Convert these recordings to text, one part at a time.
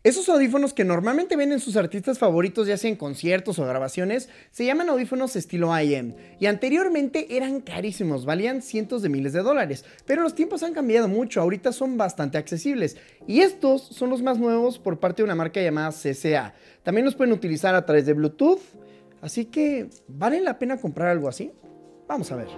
Esos audífonos que normalmente ven en sus artistas favoritos, ya sea en conciertos o grabaciones, se llaman audífonos estilo IM, y anteriormente eran carísimos, valían cientos de miles de dólares, pero los tiempos han cambiado mucho, ahorita son bastante accesibles, y estos son los más nuevos por parte de una marca llamada CCA. También los pueden utilizar a través de Bluetooth, así que ¿vale la pena comprar algo así? Vamos a ver.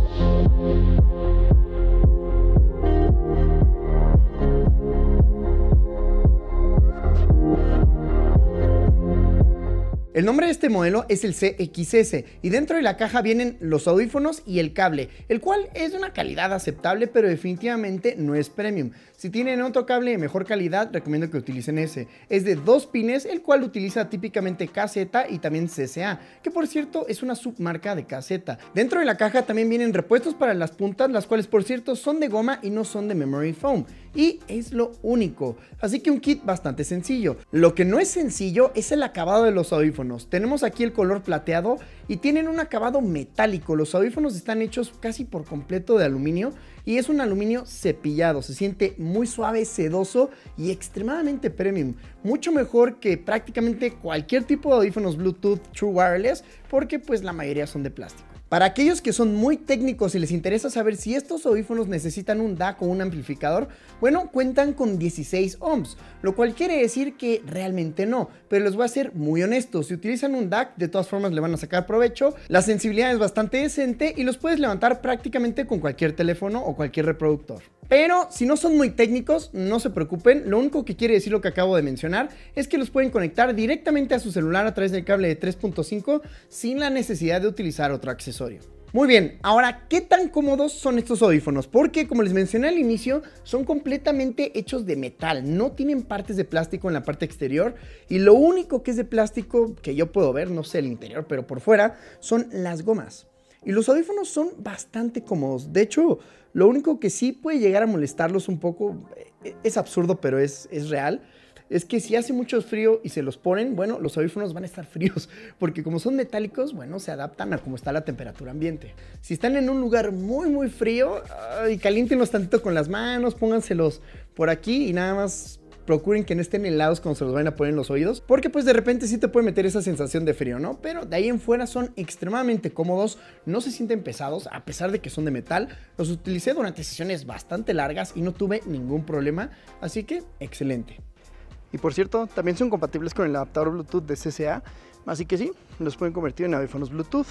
El nombre de este modelo es el CXS y dentro de la caja vienen los audífonos y el cable, el cual es de una calidad aceptable, pero definitivamente no es premium. Si tienen otro cable de mejor calidad, recomiendo que utilicen ese. Es de 2 pines, el cual utiliza típicamente KZ y también CCA, que por cierto es una submarca de KZ. Dentro de la caja también vienen repuestos para las puntas, las cuales por cierto son de goma y no son de memory foam. Y es lo único, así que un kit bastante sencillo. Lo que no es sencillo es el acabado de los audífonos. Tenemos aquí el color plateado y tienen un acabado metálico. Los audífonos están hechos casi por completo de aluminio y es un aluminio cepillado. Se siente muy suave, sedoso y extremadamente premium. Mucho mejor que prácticamente cualquier tipo de audífonos Bluetooth True Wireless, porque pues la mayoría son de plástico. Para aquellos que son muy técnicos y les interesa saber si estos audífonos necesitan un DAC o un amplificador, bueno, cuentan con 16 ohms, lo cual quiere decir que realmente no, pero les voy a ser muy honesto, si utilizan un DAC, de todas formas le van a sacar provecho, la sensibilidad es bastante decente y los puedes levantar prácticamente con cualquier teléfono o cualquier reproductor. Pero si no son muy técnicos, no se preocupen, lo único que quiere decir lo que acabo de mencionar es que los pueden conectar directamente a su celular a través del cable de 3.5 sin la necesidad de utilizar otro accesorio. Muy bien, ahora, ¿qué tan cómodos son estos audífonos? Porque, como les mencioné al inicio, son completamente hechos de metal, no tienen partes de plástico en la parte exterior y lo único que es de plástico que yo puedo ver, no sé el interior, pero por fuera, son las gomas. Y los audífonos son bastante cómodos, de hecho, lo único que sí puede llegar a molestarlos un poco, es absurdo, pero es real, es que si hace mucho frío y se los ponen, bueno, los audífonos van a estar fríos, porque como son metálicos, bueno, se adaptan a cómo está la temperatura ambiente. Si están en un lugar muy frío, caliéntenlos tantito con las manos, pónganselos por aquí y nada más procuren que no estén helados cuando se los vayan a poner en los oídos, porque pues de repente sí te puede meter esa sensación de frío, ¿no? Pero de ahí en fuera son extremadamente cómodos, no se sienten pesados, a pesar de que son de metal. Los utilicé durante sesiones bastante largas y no tuve ningún problema, así que excelente. Y por cierto, también son compatibles con el adaptador Bluetooth de CCA, así que sí, los pueden convertir en audífonos Bluetooth.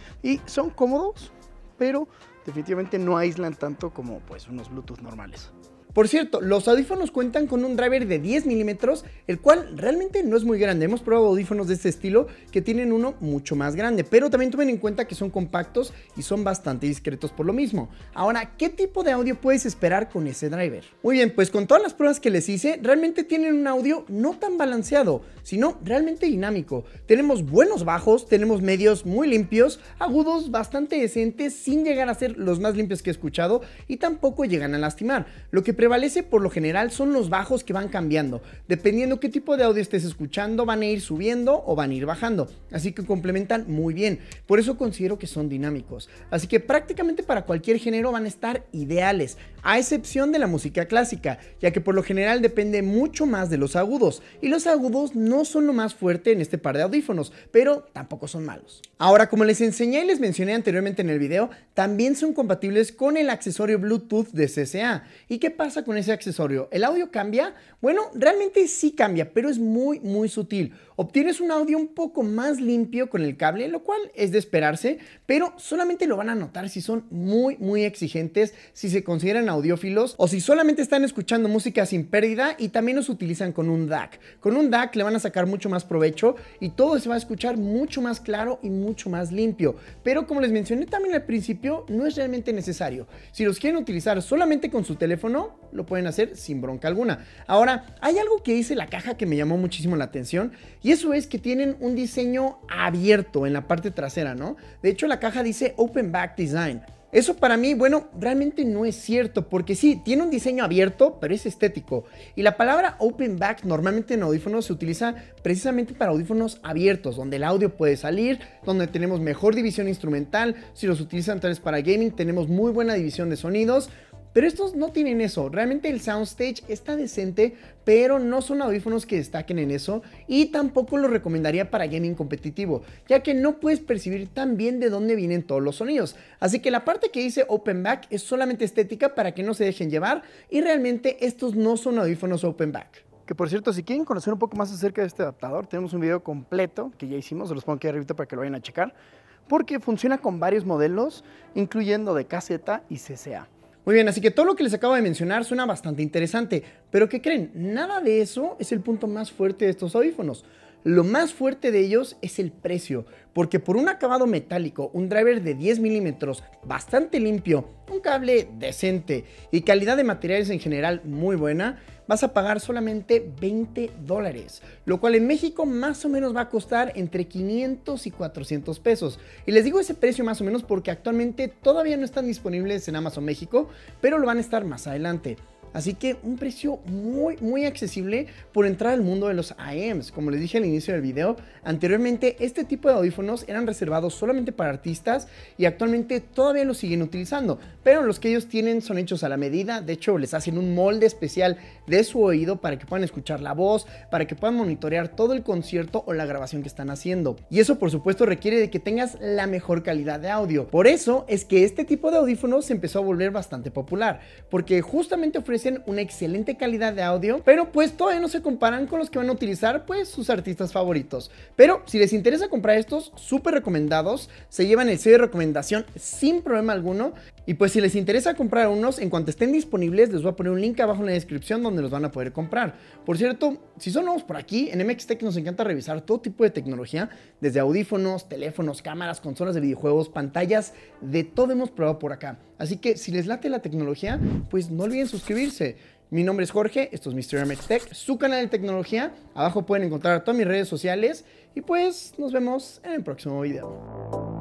Y son cómodos, pero definitivamente no aíslan tanto como pues unos Bluetooth normales. Por cierto, los audífonos cuentan con un driver de 10 milímetros, el cual realmente no es muy grande. Hemos probado audífonos de este estilo que tienen uno mucho más grande, pero también tomen en cuenta que son compactos y son bastante discretos por lo mismo. Ahora, ¿qué tipo de audio puedes esperar con ese driver? Muy bien, pues con todas las pruebas que les hice, realmente tienen un audio no tan balanceado, sino realmente dinámico. Tenemos buenos bajos, tenemos medios muy limpios, agudos bastante decentes, sin llegar a ser los más limpios que he escuchado y tampoco llegan a lastimar. Lo que prevalece por lo general son los bajos que van cambiando. Dependiendo qué tipo de audio estés escuchando, van a ir subiendo o van a ir bajando. Así que complementan muy bien. Por eso considero que son dinámicos. Así que prácticamente para cualquier género van a estar ideales, a excepción de la música clásica, ya que por lo general depende mucho más de los agudos. Y los agudos no son lo más fuerte en este par de audífonos, pero tampoco son malos. Ahora, como les enseñé y les mencioné anteriormente en el video, también son compatibles con el accesorio Bluetooth de CCA. ¿Y qué pasa con ese accesorio? ¿El audio cambia? Bueno, realmente sí cambia, pero es muy sutil. Obtienes un audio un poco más limpio con el cable, lo cual es de esperarse, pero solamente lo van a notar si son muy exigentes, si se consideran audiófilos o si solamente están escuchando música sin pérdida y también los utilizan con un DAC. Con un DAC le van a sacar mucho más provecho y todo se va a escuchar mucho más claro y mucho más limpio. Pero como les mencioné también al principio, no es realmente necesario. Si los quieren utilizar solamente con su teléfono, lo pueden hacer sin bronca alguna. Ahora, hay algo que dice la caja que me llamó muchísimo la atención y eso es que tienen un diseño abierto en la parte trasera, ¿no? De hecho, la caja dice Open Back Design. Eso para mí, bueno, realmente no es cierto, porque sí, tiene un diseño abierto, pero es estético. Y la palabra open back normalmente en audífonos se utiliza precisamente para audífonos abiertos, donde el audio puede salir, donde tenemos mejor división instrumental. Si los utilizan tal vez para gaming, tenemos muy buena división de sonidos. Pero estos no tienen eso, realmente el soundstage está decente, pero no son audífonos que destaquen en eso y tampoco los recomendaría para gaming competitivo, ya que no puedes percibir tan bien de dónde vienen todos los sonidos. Así que la parte que dice open back es solamente estética para que no se dejen llevar y realmente estos no son audífonos open back. Que por cierto, si quieren conocer un poco más acerca de este adaptador, tenemos un video completo que ya hicimos, se los pongo aquí arriba para que lo vayan a checar, porque funciona con varios modelos, incluyendo de KZ y CCA. Muy bien, así que todo lo que les acabo de mencionar suena bastante interesante, pero ¿qué creen? Nada de eso es el punto más fuerte de estos audífonos. Lo más fuerte de ellos es el precio, porque por un acabado metálico, un driver de 10 milímetros bastante limpio, un cable decente y calidad de materiales en general muy buena, vas a pagar solamente $20, lo cual en México más o menos va a costar entre 500 y 400 pesos. Y les digo ese precio más o menos porque actualmente todavía no están disponibles en Amazon México, pero lo van a estar más adelante. Así que un precio muy accesible por entrar al mundo de los IEMs. Como les dije al inicio del video, anteriormente este tipo de audífonos eran reservados solamente para artistas y actualmente todavía los siguen utilizando, pero los que ellos tienen son hechos a la medida. De hecho, les hacen un molde especial de su oído para que puedan escuchar la voz, para que puedan monitorear todo el concierto o la grabación que están haciendo. Y eso por supuesto requiere de que tengas la mejor calidad de audio. Por eso es que este tipo de audífonos se empezó a volver bastante popular, porque justamente ofrecen una excelente calidad de audio, pero pues todavía no se comparan con los que van a utilizar pues sus artistas favoritos. Pero si les interesa comprar estos, súper recomendados, se llevan el sello de recomendación sin problema alguno. Y pues si les interesa comprar unos, en cuanto estén disponibles, les voy a poner un link abajo en la descripción donde los van a poder comprar. Por cierto, si son nuevos por aquí, en MX Tech nos encanta revisar todo tipo de tecnología, desde audífonos, teléfonos, cámaras, consolas de videojuegos, pantallas, de todo hemos probado por acá. Así que si les late la tecnología, pues no olviden suscribirse. Mi nombre es Jorge, esto es Mr. MX Tech, su canal de tecnología. Abajo pueden encontrar todas mis redes sociales y pues nos vemos en el próximo video.